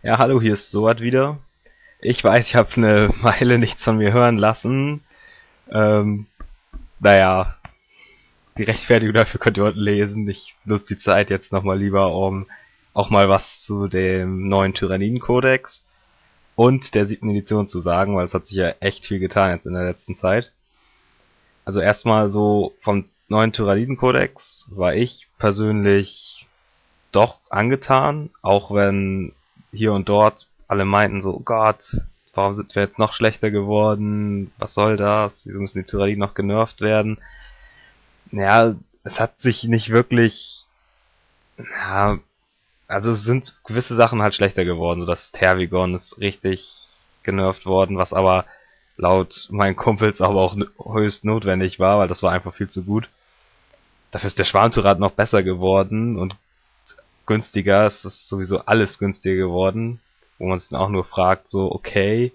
Ja, hallo, hier ist Soat wieder. Ich weiß, ich habe eine Weile nichts von mir hören lassen. Ähm, naja, die Rechtfertigung dafür könnt ihr unten lesen. Ich nutze die Zeit jetzt nochmal lieber, um auch mal was zu dem neuen Tyranniden-Kodex und der 7. Edition zu sagen, weil es hat sich ja echt viel getan jetzt in der letzten Zeit. Also erstmal so vom neuen Tyranniden-Kodex war ich persönlich doch angetan, auch wenn hier und dort alle meinten so, oh Gott, warum sind wir jetzt noch schlechter geworden? Was soll das? Wieso müssen die Tyranniden noch genervt werden? Ja, es hat sich nicht wirklich, ja, also es sind gewisse Sachen halt schlechter geworden. So das Tervigon ist richtig genervt worden, was aber laut meinen Kumpels aber auch höchst notwendig war, weil das war einfach viel zu gut. Dafür ist der Schwarmtyrann noch besser geworden und günstiger. Es ist sowieso alles günstiger geworden, wo man sich dann auch nur fragt, so, okay,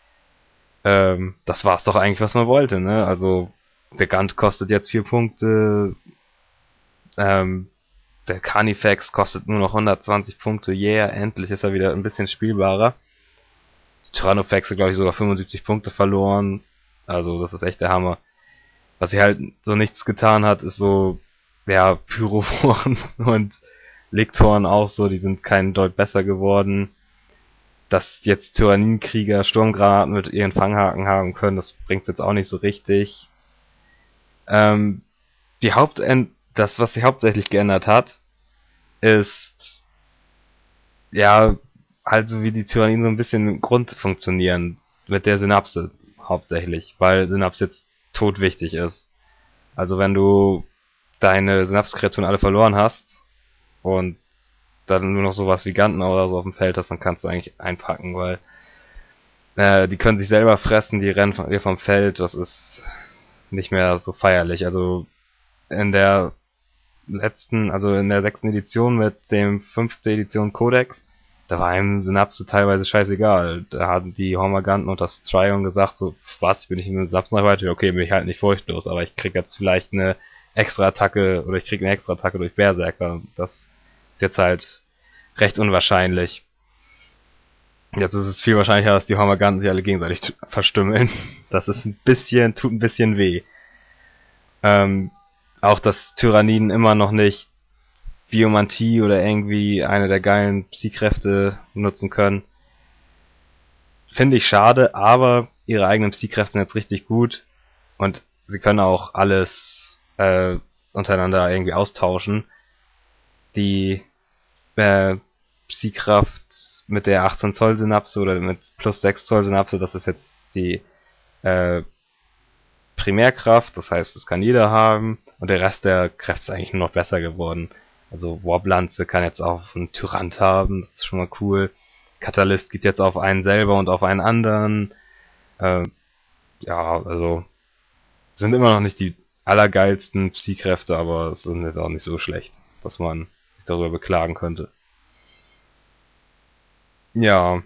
das war's doch eigentlich, was man wollte, ne? Also, der Gant kostet jetzt 4 Punkte, ähm, der Carnifex kostet nur noch 120 Punkte, yeah, endlich ist er wieder ein bisschen spielbarer. Tyrannofex hat, glaube ich, sogar 75 Punkte verloren, also das ist echt der Hammer. Was sie halt so nichts getan hat, ist so, ja, Pyrophoren und Liktoren auch so, die sind keinen Deut besser geworden. Dass jetzt Tyrannienkrieger Sturmgranaten mit ihren Fanghaken haben können, das bringt jetzt auch nicht so richtig. Ähm, das, was sich hauptsächlich geändert hat, ist, ja, halt so wie die Tyrannien so ein bisschen im Grund funktionieren. Mit der Synapse hauptsächlich, weil Synapse jetzt todwichtig ist. Also wenn du deine Synapskreaturen alle verloren hast und dann nur noch sowas wie Ganten oder so auf dem Feld hast, dann kannst du eigentlich einpacken, weil die können sich selber fressen, die rennen von ihr vom Feld, das ist nicht mehr so feierlich. Also in der also in der 6. Edition mit dem 5. Edition Codex, da war einem Synapse teilweise scheißegal. Da hatten die Hormaganten und das Trion gesagt, so, was, bin ich in den Synapsen weiter? Okay, bin ich halt nicht furchtlos, aber ich krieg jetzt vielleicht eine extra Attacke, oder ich krieg eine extra Attacke durch Berserker. Das ist jetzt halt recht unwahrscheinlich. Jetzt ist es viel wahrscheinlicher, dass die Hormaganten sich alle gegenseitig verstümmeln. Das ist tut ein bisschen weh. Ähm, auch dass Tyranniden immer noch nicht Biomantie oder irgendwie eine der geilen Psykräfte nutzen können. Finde ich schade, aber ihre eigenen Psykräfte sind jetzt richtig gut und sie können auch alles untereinander irgendwie austauschen. Die Psykraft mit der 18 Zoll Synapse oder mit plus 6 Zoll Synapse, das ist jetzt die äh, Primärkraft, das heißt, das kann jeder haben und der Rest der Kräfte ist eigentlich nur noch besser geworden. Also Warplanze kann jetzt auch einen Tyrant haben, das ist schon mal cool. Katalyst geht jetzt auf einen selber und auf einen anderen. Äh, ja, also sind immer noch nicht die allergeilsten Psykräfte, aber es sind jetzt auch nicht so schlecht, dass man sich darüber beklagen könnte. Ja,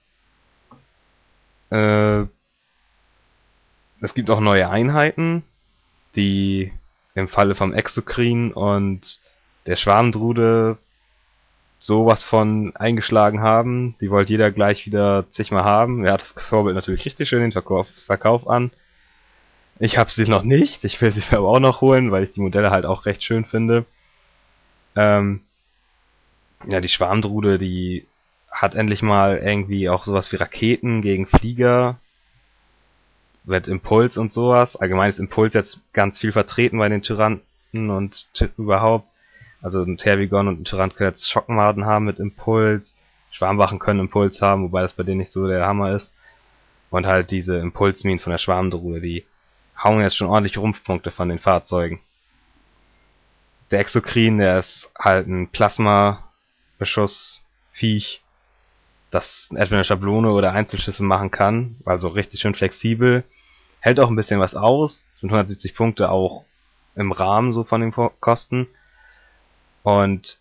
äh, es gibt auch neue Einheiten, die im Falle vom Exokrin und der Schwarmdrude sowas von eingeschlagen haben. Die wollte jeder gleich wieder zigmal haben. Er hat das Vorbild natürlich richtig schön den Verkauf an. Ich habe sie noch nicht. Ich will sie aber auch noch holen, weil ich die Modelle halt auch recht schön finde. Ähm, ja, die Schwarmdrude, die hat endlich mal irgendwie auch sowas wie Raketen gegen Flieger mit Impuls und sowas. Allgemein ist Impuls jetzt ganz viel vertreten bei den Tyranten und überhaupt. Also ein Tervigon und ein Tyrant können jetzt Schockmaden haben mit Impuls. Schwarmwachen können Impuls haben, wobei das bei denen nicht so der Hammer ist. Und halt diese Impulsminen von der Schwarmdruhe, die hauen jetzt schon ordentlich Rumpfpunkte von den Fahrzeugen. Der Exokrin, der ist halt ein Plasma-Beschuss-Viech, das entweder eine Schablone oder Einzelschüsse machen kann, also richtig schön flexibel. Hält auch ein bisschen was aus, sind 170 Punkte auch im Rahmen so von den Kosten. Und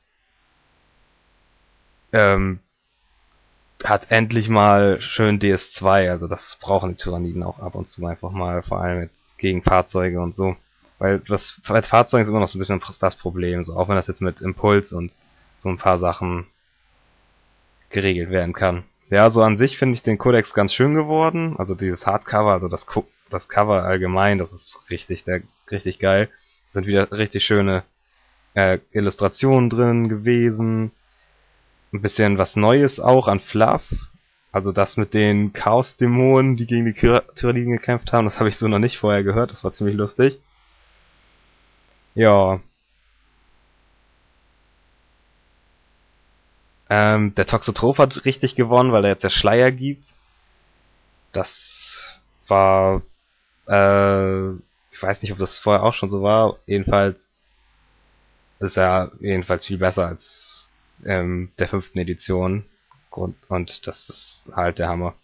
ähm, hat endlich mal schön DS2, also das brauchen die Tyranniden auch ab und zu einfach mal, vor allem jetzt gegen Fahrzeuge und so. Weil das bei Fahrzeugen ist immer noch so ein bisschen das Problem, so auch wenn das jetzt mit Impuls und so ein paar Sachen geregelt werden kann. Ja, so an sich finde ich den Codex ganz schön geworden. Also dieses Hardcover, also das Cover allgemein, das ist richtig geil. Sind wieder richtig schöne Illustrationen drin gewesen. Ein bisschen was Neues auch an Fluff. Also das mit den Chaos-Dämonen, die gegen die Tyranniden gekämpft haben, das habe ich so noch nicht vorher gehört. Das war ziemlich lustig. Ja. Der Toxotroph hat richtig gewonnen, weil er jetzt der Schleier gibt. Das war, ich weiß nicht, ob das vorher auch schon so war. Jedenfalls ist er jedenfalls viel besser als der 5. Edition. Und das ist halt der Hammer.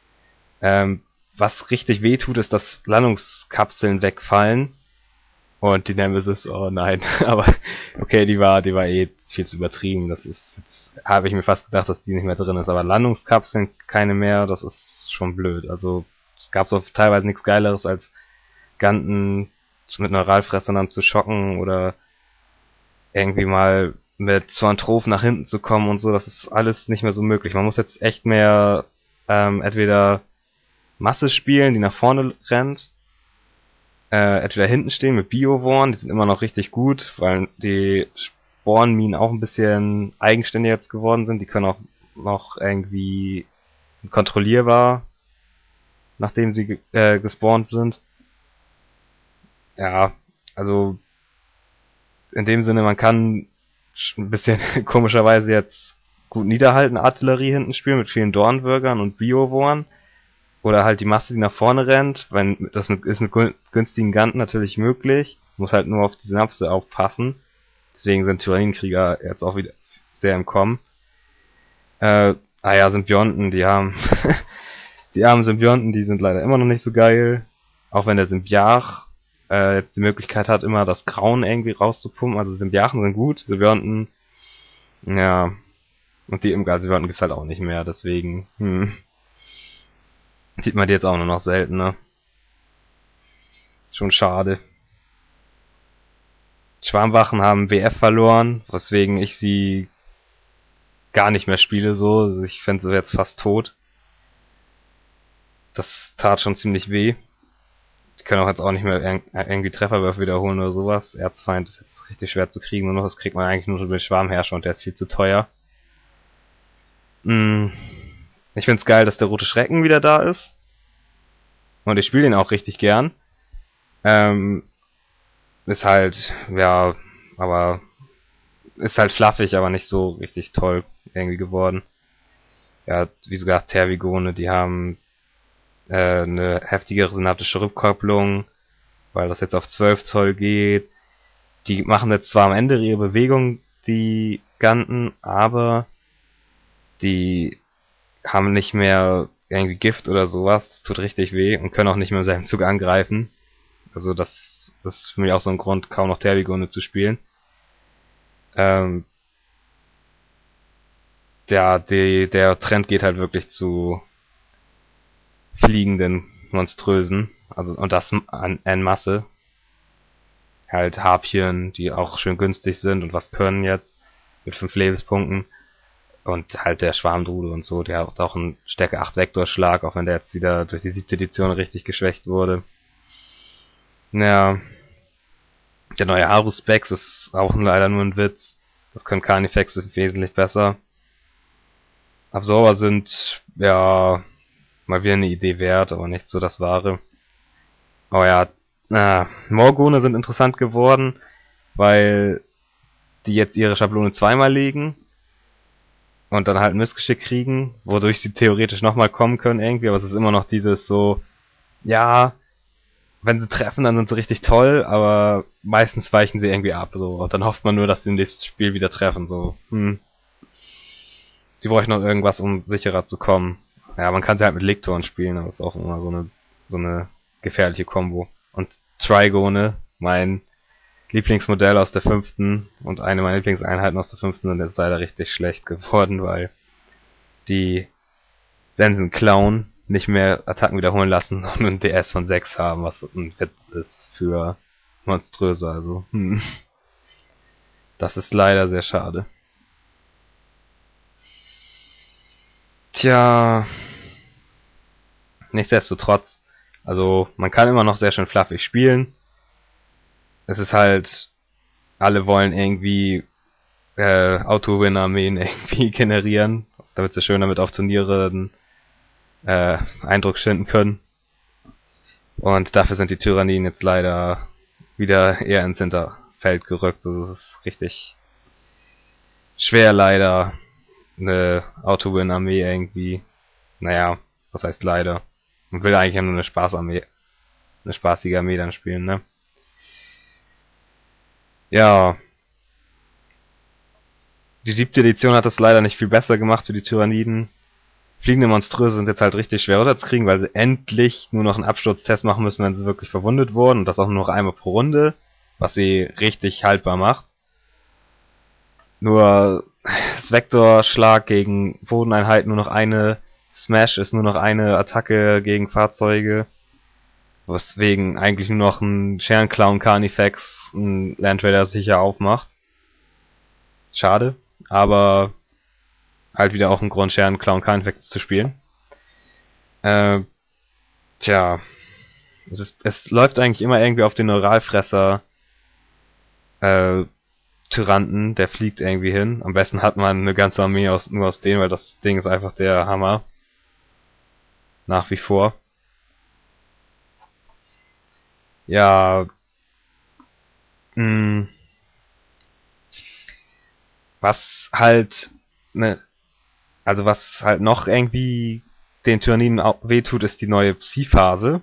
Was richtig weh tut, ist, dass Landungskapseln wegfallen. Und die Nemesis, oh nein, aber okay, die war eh viel zu übertrieben. Jetzt habe ich mir fast gedacht, dass die nicht mehr drin ist. Aber Landungskapseln keine mehr, das ist schon blöd. Also es gab so teilweise nichts Geileres als Ganten mit Neuralfressern dann zu schocken oder irgendwie mal mit Zoantroph nach hinten zu kommen und so. Das ist alles nicht mehr so möglich. Man muss jetzt echt mehr entweder Masse spielen, die nach vorne rennt, entweder hinten stehen mit Bioworn, die sind immer noch richtig gut, weil die Spornminen auch ein bisschen eigenständiger jetzt geworden sind. Die können auch noch irgendwie sind kontrollierbar, nachdem sie gespawnt sind. Ja, also in dem Sinne, man kann ein bisschen komischerweise jetzt gut niederhalten, Artillerie hinten spielen mit vielen Dornwürgern und Bioworn. Oder halt die Masse, die nach vorne rennt, wenn das ist mit günstigen Ganten natürlich möglich. Muss halt nur auf die Synapse aufpassen. Deswegen sind Tyrannidenkrieger jetzt auch wieder sehr im Kommen. Symbionten, die haben die armen Symbionten, die sind leider immer noch nicht so geil. Auch wenn der Symbiach die Möglichkeit hat, immer das Grauen irgendwie rauszupumpen. Also Symbiachen sind gut, Symbionten, ja. Und die Symbionten gibt's halt auch nicht mehr, deswegen, sieht man die jetzt auch nur noch seltener. Schon schade. Schwarmwachen haben WF verloren, weswegen ich sie gar nicht mehr spiele so. Also ich fände sie jetzt fast tot. Das tat schon ziemlich weh. Die können auch jetzt auch nicht mehr irgendwie Trefferwürfe wiederholen oder sowas. Erzfeind ist jetzt richtig schwer zu kriegen. Nur noch das kriegt man eigentlich nur durch Schwarmherrscher und der ist viel zu teuer. Ich find's geil, dass der Rote Schrecken wieder da ist. Und ich spiele ihn auch richtig gern. Ist halt, ja, aber ist halt fluffig, aber nicht so richtig toll irgendwie geworden. Ja, wie gesagt, Tervigone, die haben eine heftigere synaptische Rückkopplung, weil das jetzt auf 12 Zoll geht. Die machen jetzt zwar am Ende ihre Bewegung, die Ganten, aber die haben nicht mehr irgendwie Gift oder sowas. Das tut richtig weh und können auch nicht mehr im selben Zug angreifen. Also das ist für mich auch so ein Grund, kaum noch Tervigone zu spielen. Der Trend geht halt wirklich zu fliegenden Monströsen, also und das en Masse. Halt Harpien, die auch schön günstig sind und was können jetzt mit 5 Lebenspunkten. Und halt der Schwarmdrude und so, der hat auch einen Stärke 8 Vektorschlag, auch wenn der jetzt wieder durch die 7. Edition richtig geschwächt wurde. Ja, der neue Haruspex ist auch leider nur ein Witz. Das können Carnifex wesentlich besser. Absorber sind, ja, mal wieder eine Idee wert, aber nicht so das Wahre. Aber ja, Morgone sind interessant geworden, weil die jetzt ihre Schablone zweimal legen und dann halt ein Missgeschick kriegen, wodurch sie theoretisch nochmal kommen können irgendwie, aber es ist immer noch dieses so, ja, wenn sie treffen, dann sind sie richtig toll, aber meistens weichen sie irgendwie ab, so, und dann hofft man nur, dass sie im nächsten Spiel wieder treffen, so, Sie bräuchten noch irgendwas, um sicherer zu kommen. Ja, man kann sie halt mit Liktoren spielen, aber ist auch immer so eine gefährliche Kombo. Und Trigone, mein Lieblingsmodell aus der 5. und eine meiner Lieblingseinheiten aus der 5. sind jetzt leider richtig schlecht geworden, weil die Sensen klauen, nicht mehr Attacken wiederholen lassen und einen DS von 6 haben, was ein Witz ist für Monströse, also das ist leider sehr schade. Tja, nichtsdestotrotz, also man kann immer noch sehr schön fluffig spielen. Es ist halt, alle wollen irgendwie Auto-Win-Armeen irgendwie generieren, damit sie schön damit auf Turnieren Eindruck schinden können. Und dafür sind die Tyranniden jetzt leider wieder eher ins Hinterfeld gerückt. Also es ist richtig schwer leider, eine Auto-Win-Armee irgendwie. Naja, was heißt leider? Man will eigentlich ja nur eine Spaßarmee, eine spaßige Armee dann spielen, ne? Ja, die 7. Edition hat es leider nicht viel besser gemacht für die Tyranniden. Fliegende Monströse sind jetzt halt richtig schwer runterzukriegen, weil sie endlich nur noch einen Absturztest machen müssen, wenn sie wirklich verwundet wurden. Und das auch nur noch einmal pro Runde, was sie richtig haltbar macht. Nur das Vektorschlag gegen Bodeneinheiten nur noch eine, Smash ist nur noch eine Attacke gegen Fahrzeuge. Weswegen eigentlich nur noch ein Scherenclown Carnifex ein Land Raider sicher aufmacht. Schade, aber halt wieder auch ein Grund, Scherenclown Carnifex zu spielen. Äh, tja, es läuft eigentlich immer irgendwie auf den Neuralfresser Tyranten, der fliegt irgendwie hin. Am besten hat man eine ganze Armee nur aus denen, weil das Ding ist einfach der Hammer. Nach wie vor. Ja, mh, was halt, ne, also was halt noch irgendwie den Tyranniden wehtut, ist die neue Psi-Phase,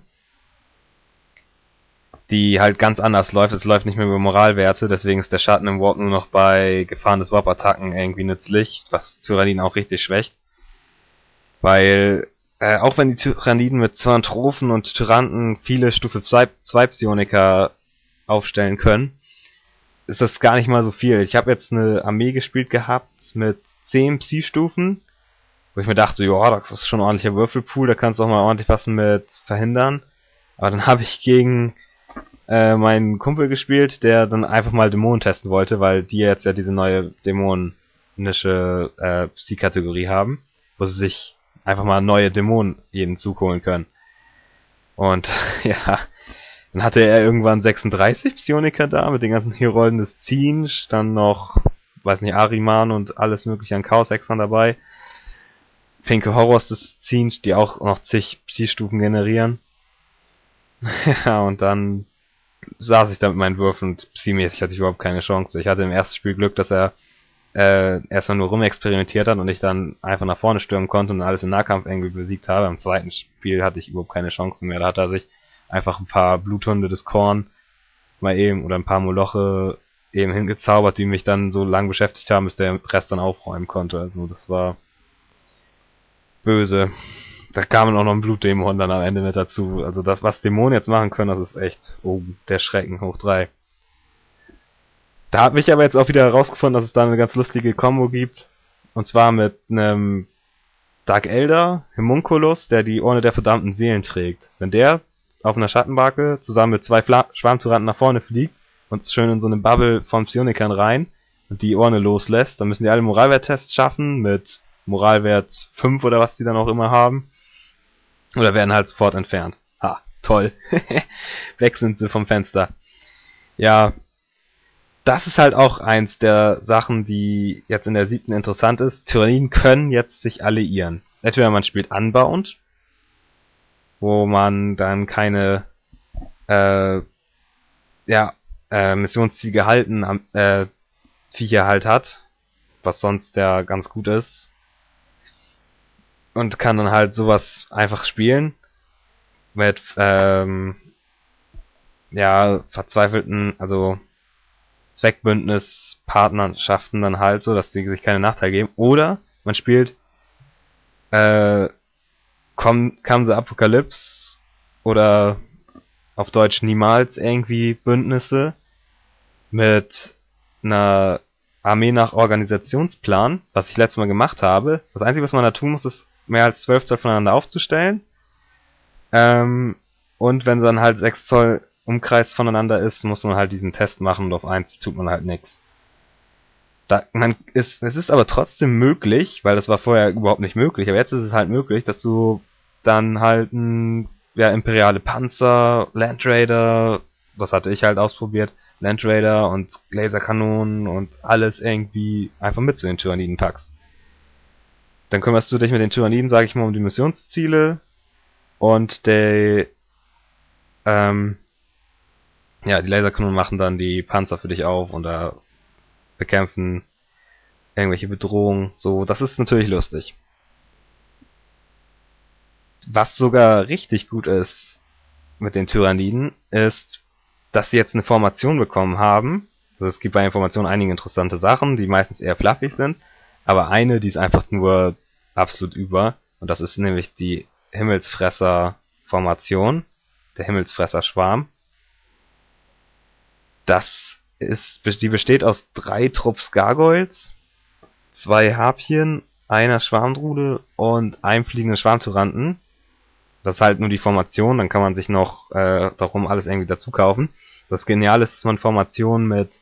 die halt ganz anders läuft. Es läuft nicht mehr über Moralwerte, deswegen ist der Schatten im Warp nur noch bei Gefahren des Warp-Attacken irgendwie nützlich, was Tyranniden auch richtig schwächt. Weil, auch wenn die Tyranniden mit Zoantrophen und Tyranten viele Stufe 2 Psioniker aufstellen können, ist das gar nicht mal so viel. Ich habe jetzt eine Armee gespielt gehabt mit 10 Psi-Stufen, wo ich mir dachte, ja, das ist schon ein ordentlicher Würfelpool, da kannst du auch mal ordentlich was mit verhindern. Aber dann habe ich gegen meinen Kumpel gespielt, der dann einfach mal Dämonen testen wollte, weil die jetzt ja diese neue dämonische Psi-Kategorie haben, wo sie sich einfach mal neue Dämonen jeden Zug holen können. Und ja, dann hatte er irgendwann 36 Psioniker da, mit den ganzen Herolden des Zinsch, dann noch, weiß nicht, Ariman und alles mögliche an Chaos-Hexern dabei. Pinke Horrors des Zinsch, die auch noch zig Psi-Stufen generieren. Ja, und dann saß ich da mit meinen Würfeln und Psi-mäßig hatte ich überhaupt keine Chance. Ich hatte im ersten Spiel Glück, dass er erstmal nur rumexperimentiert hat und ich dann einfach nach vorne stürmen konnte und alles im Nahkampf irgendwie besiegt habe. Im zweiten Spiel hatte ich überhaupt keine Chance mehr. Da hat er sich einfach ein paar Bluthunde des Korn mal eben oder ein paar Moloche eben hingezaubert, die mich dann so lang beschäftigt haben, bis der Rest dann aufräumen konnte. Also das war böse. Da kamen auch noch ein Blutdämon dann am Ende mit dazu. Also das, was Dämonen jetzt machen können, das ist echt, oh, der Schrecken hoch 3. Da habe ich aber jetzt auch wieder herausgefunden, dass es da eine ganz lustige Combo gibt. Und zwar mit einem Dark Elder, Homunculus, der die Urne der verdammten Seelen trägt. Wenn der auf einer Schattenbarke zusammen mit zwei Schwarmtyranten nach vorne fliegt und schön in so eine Bubble von Psionikern rein und die Urne loslässt, dann müssen die alle Moralwerttests schaffen mit Moralwert 5 oder was die dann auch immer haben. Oder werden halt sofort entfernt. Ha, toll. Weg sind sie vom Fenster. Ja, das ist halt auch eins der Sachen, die jetzt in der 7. interessant ist. Tyranniden können jetzt sich alliieren. Entweder man spielt Unbound, wo man dann keine Missionsziele halten Viecher halt hat, was sonst ja ganz gut ist. Und kann dann halt sowas einfach spielen. Mit verzweifelten, also Zweckbündnispartnerschaften dann halt so, dass sie sich keine Nachteile geben. Oder man spielt Come the Apocalypse oder auf Deutsch niemals irgendwie Bündnisse mit einer Armee nach Organisationsplan, was ich letztes Mal gemacht habe. Das Einzige, was man da tun muss, ist mehr als 12 Zoll voneinander aufzustellen. Und wenn dann halt 6 Zoll Umkreis voneinander ist, muss man halt diesen Test machen und auf 1 tut man halt nix. Es ist aber trotzdem möglich, weil das war vorher überhaupt nicht möglich, aber jetzt ist es halt möglich, dass du dann halt imperiale Panzer, Land Raider, das hatte ich halt ausprobiert, Land Raider und Laserkanonen und alles irgendwie einfach mit zu den Tyranniden packst. Dann kümmerst du dich mit den Tyranniden, sag ich mal, um die Missionsziele und ähm, die Laserkanonen machen dann die Panzer für dich auf und da bekämpfen irgendwelche Bedrohungen. So, das ist natürlich lustig. Was sogar richtig gut ist mit den Tyranniden, ist, dass sie jetzt eine Formation bekommen haben. Also es gibt bei Informationen einige interessante Sachen, die meistens eher fluffig sind, aber eine, die ist einfach nur absolut über, und das ist nämlich die Himmelsfresser-Formation, der Himmelsfresser-Schwarm. Die besteht aus 3 Trupps Gargoyles, 2 Harpien, einer Schwarmdrude und einem fliegenden Schwarmtyranten. Das ist halt nur die Formation, dann kann man sich noch darum alles irgendwie dazu kaufen. Das Geniale ist, dass man Formationen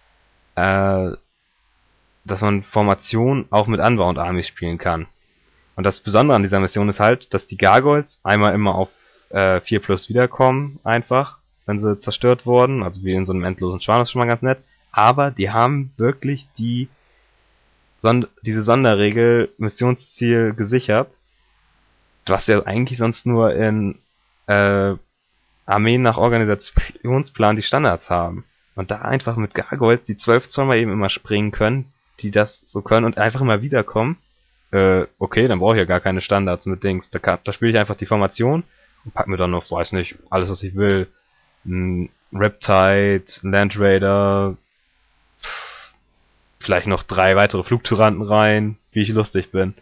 auch mit Unbound Armies spielen kann. Und das Besondere an dieser Mission ist halt, dass die Gargoyles einmal immer auf 4+ wiederkommen, einfach, wenn sie zerstört wurden, also wie in so einem endlosen Schwarm, das ist schon mal ganz nett. Aber die haben wirklich diese Sonderregel Missionsziel gesichert, was ja eigentlich sonst nur in Armeen nach Organisationsplan die Standards haben. Und da einfach mit Gargoyles, die 12 Zoll mal eben immer springen können, die das so können und einfach immer wiederkommen, okay, dann brauche ich ja gar keine Standards mit Dings. Da spiele ich einfach die Formation und pack mir dann noch, weiß nicht, alles was ich will. Ein Riptide, Land Raider, vielleicht noch 3 weitere Flugtyranten rein, wie ich lustig bin.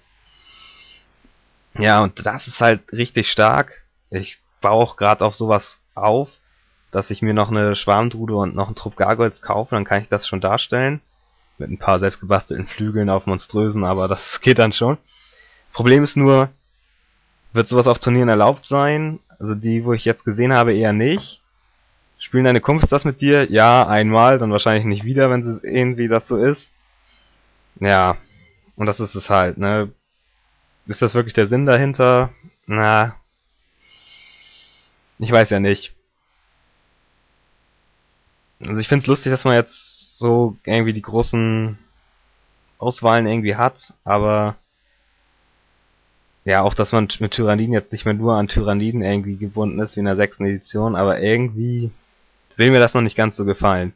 Ja, und das ist halt richtig stark. Ich baue auch gerade auf sowas auf, dass ich mir noch eine Schwarmdrude und noch einen Trupp Gargoyles kaufe, dann kann ich das schon darstellen. Mit ein paar selbstgebastelten Flügeln auf monströsen, aber das geht dann schon. Problem ist nur, wird sowas auf Turnieren erlaubt sein? Also die, wo ich jetzt gesehen habe, eher nicht. Spielen deine Kumpels das mit dir? Ja, einmal, dann wahrscheinlich nicht wieder, wenn sie sehen, wie das so ist. Ja, und das ist es halt, ne? Ist das wirklich der Sinn dahinter? Na, ich weiß ja nicht. Also ich find's lustig, dass man jetzt so irgendwie die großen Auswahlen irgendwie hat, aber ja, auch dass man mit Tyranniden jetzt nicht mehr nur an Tyranniden irgendwie gebunden ist, wie in der 6. Edition, aber irgendwie will mir das noch nicht ganz so gefallen.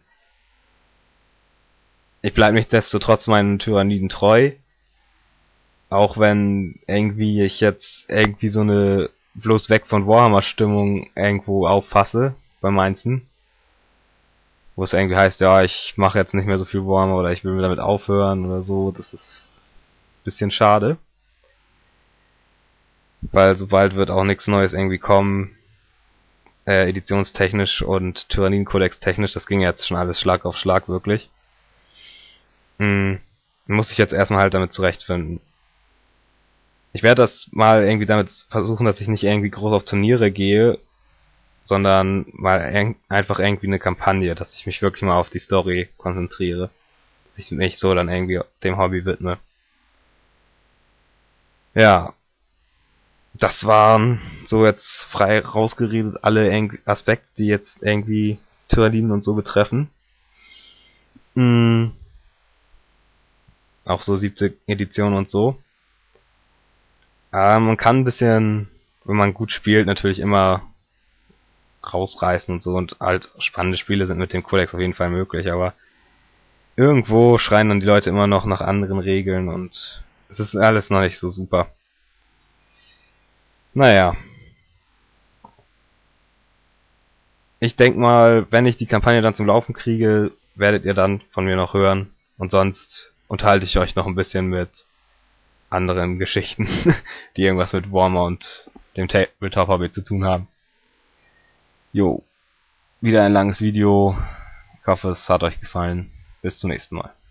Ich bleibe nichtsdestotrotz meinen Tyranniden treu, auch wenn irgendwie ich jetzt irgendwie so eine bloß weg von Warhammer-Stimmung irgendwo auffasse, bei manchen. Wo es irgendwie heißt, ja, ich mache jetzt nicht mehr so viel Warhammer oder ich will damit aufhören oder so. Das ist ein bisschen schade. Weil sobald wird auch nichts Neues irgendwie kommen, editionstechnisch und Tyranniden-Kodex technisch, das ging jetzt schon alles Schlag auf Schlag, wirklich. Muss ich jetzt erstmal halt damit zurechtfinden. Ich werde das mal irgendwie damit versuchen, dass ich nicht irgendwie groß auf Turniere gehe, sondern mal einfach irgendwie eine Kampagne, dass ich mich wirklich mal auf die Story konzentriere. Dass ich mich so dann irgendwie dem Hobby widme. Ja, das waren so jetzt frei rausgeredet alle Aspekte, die jetzt irgendwie Tyranniden und so betreffen. Auch so 7. Edition und so. Man kann ein bisschen, wenn man gut spielt, natürlich immer rausreißen und so, und halt spannende Spiele sind mit dem Codex auf jeden Fall möglich, aber irgendwo schreien dann die Leute immer noch nach anderen Regeln und es ist alles noch nicht so super. Naja. Ich denke mal, wenn ich die Kampagne dann zum Laufen kriege, werdet ihr dann von mir noch hören, und sonst unterhalte ich euch noch ein bisschen mit anderen Geschichten, die irgendwas mit Warhammer und dem Tabletop-Hobby zu tun haben. Jo, wieder ein langes Video. Ich hoffe, es hat euch gefallen. Bis zum nächsten Mal.